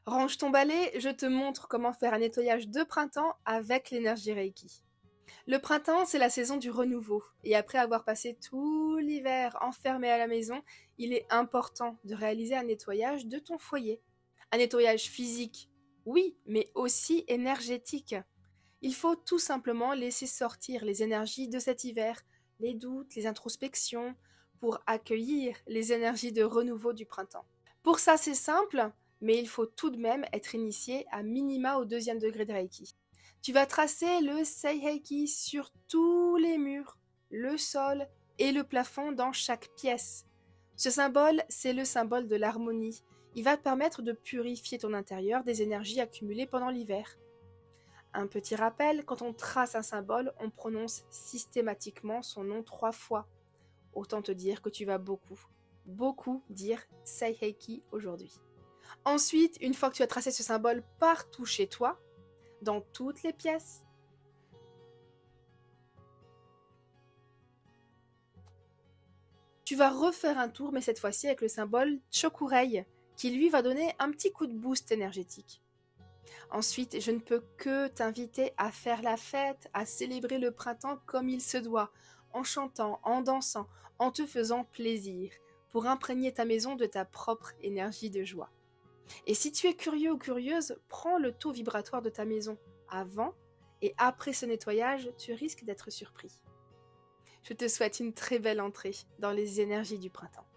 Range ton balai, je te montre comment faire un nettoyage de printemps avec l'énergie Reiki. Le printemps, c'est la saison du renouveau. Et après avoir passé tout l'hiver enfermé à la maison, il est important de réaliser un nettoyage de ton foyer. Un nettoyage physique, oui, mais aussi énergétique. Il faut tout simplement laisser sortir les énergies de cet hiver, les doutes, les introspections, pour accueillir les énergies de renouveau du printemps. Pour ça, c'est simple, mais il faut tout de même être initié à minima au deuxième degré de Reiki. Tu vas tracer le Seiheiki sur tous les murs, le sol et le plafond dans chaque pièce. Ce symbole, c'est le symbole de l'harmonie. Il va te permettre de purifier ton intérieur des énergies accumulées pendant l'hiver. Un petit rappel, quand on trace un symbole, on prononce systématiquement son nom 3 fois. Autant te dire que tu vas beaucoup dire Seiheiki aujourd'hui. Ensuite, une fois que tu as tracé ce symbole partout chez toi, dans toutes les pièces, tu vas refaire un tour, mais cette fois-ci avec le symbole Chokurei, qui lui va donner un petit coup de boost énergétique. Ensuite, je ne peux que t'inviter à faire la fête, à célébrer le printemps comme il se doit, en chantant, en dansant, en te faisant plaisir, pour imprégner ta maison de ta propre énergie de joie. Et si tu es curieux ou curieuse, prends le taux vibratoire de ta maison avant et après ce nettoyage, tu risques d'être surpris. Je te souhaite une très belle entrée dans les énergies du printemps.